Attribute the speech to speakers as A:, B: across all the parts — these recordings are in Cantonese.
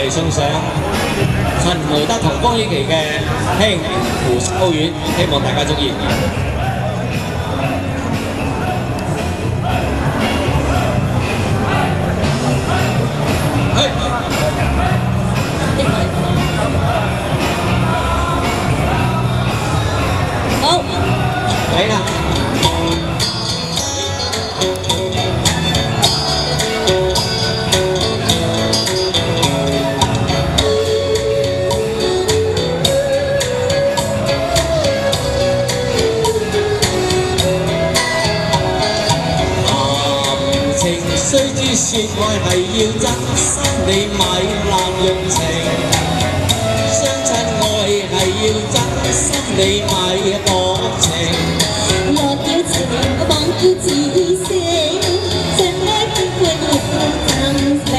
A: 哋送上陳梅德同江綺琪嘅《輕胡秋遠》，希望大家中意。好，嚟啦！ 雖知説愛係要真心，你咪濫用情；相親愛係要真心，你咪薄情。若要情，忘要自性，相愛必會要真誠，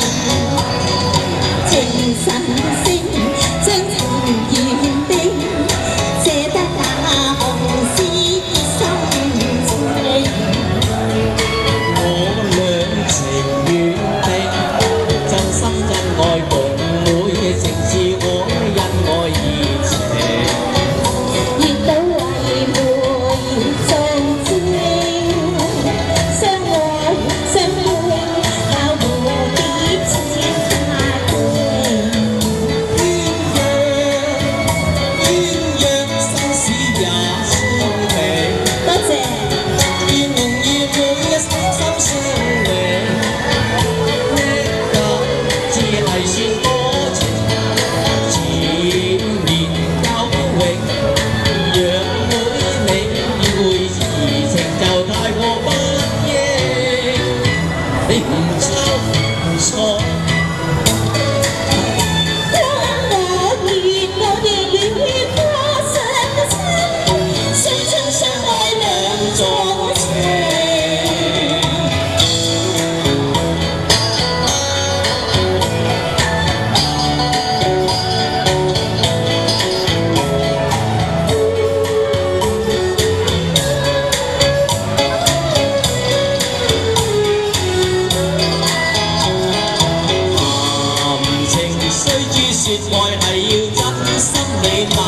A: 情神聖，將情願定，捨得那紅絲心情。 情願定，真心真愛共會，情是我因愛而情，熱到為會做證，相愛相配，靠和彼此太平。鴛鴦生死也相平。多謝。願容易會心相領。 你唔抽唔錯，當我願戀花相親，相親相愛兩種情。説愛係要真心，你